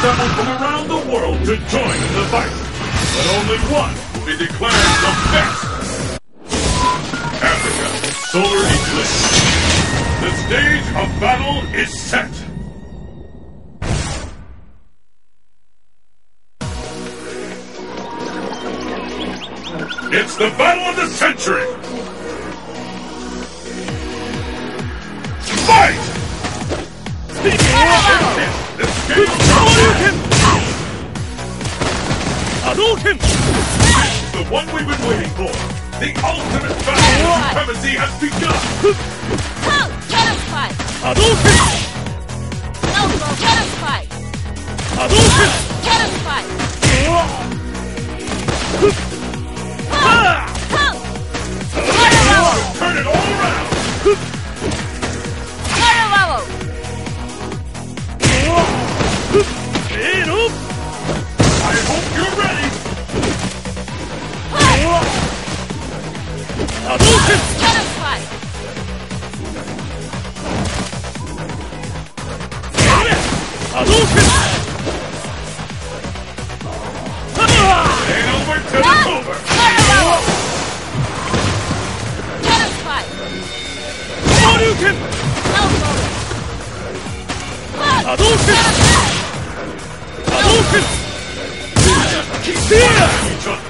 assembled from around the world to join in the fight. But only one will be declared the best. Africa, Solar Eclipse. The stage of battle is set. It's the battle of the century! Fight! The one we've been waiting for! The ultimate battle of supremacy has begun! Let us fight! No, bro, let us fight! Let us fight! Turn it all around! I hope you're ready! Let us fight! Ain't over till it's over! Let us fight! No, bro! Keep fighting each other!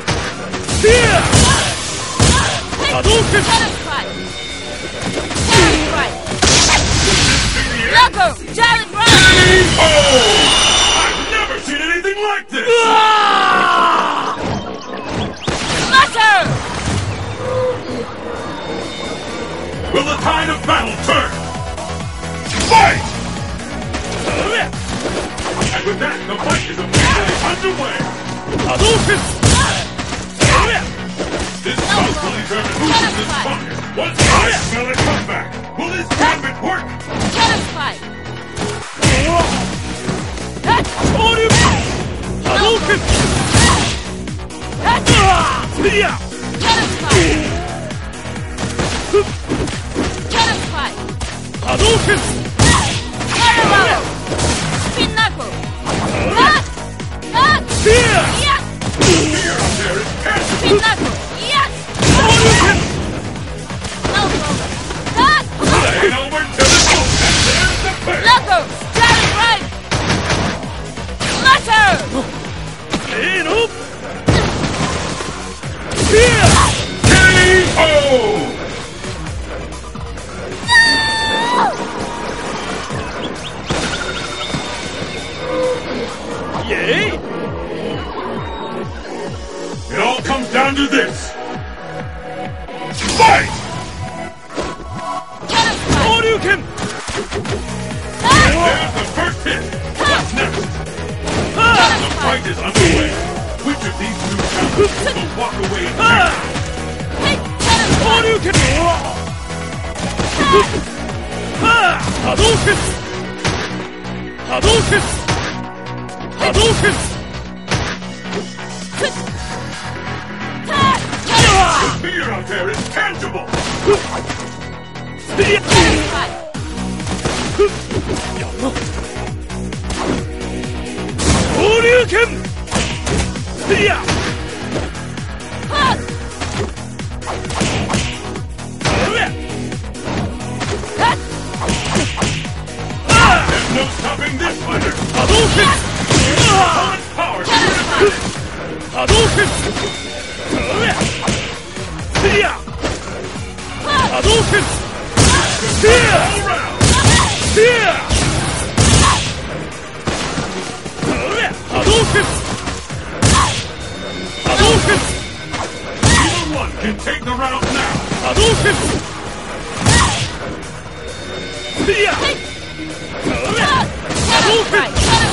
Let us fight! Let us fight! Logo! Giant Run! Oh! I've never seen anything like this! Mutter! Will the tide of battle turn? Fight! And with that, the fight is officially underway! This bout will determine who is the strongest. Once I smell a comeback, will this gambit work? Let us fight! Let us fight! Let us fight! Spin knuckle! Fear out there is passion! Spin knuckle! Yes! No problem! Ain't over till it's over! And there's the pair! Logo! Giant Right! Mutter! K.O. Yay! It all comes down to this. Fight! Shoryuken! There's the first hit. What's next? The fight is underway. Which of these two champions will walk away in victory? Shoryuken! Hadouken! Hadouken! Hadouken! The fear out there is tangible. Shoryuken! There's no stopping this fighter. Hadouken! Opponent's power to your advantage. Hadouken! Hadouken! All round. Hadouken! Hadouken! Either one can take the round now. Hadouken! Hadouken!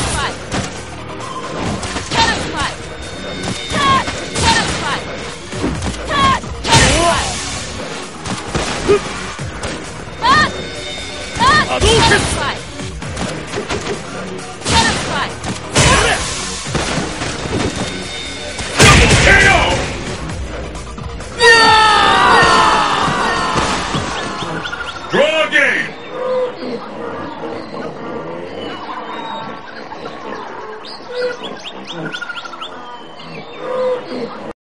Hadouken! KO! Draw game!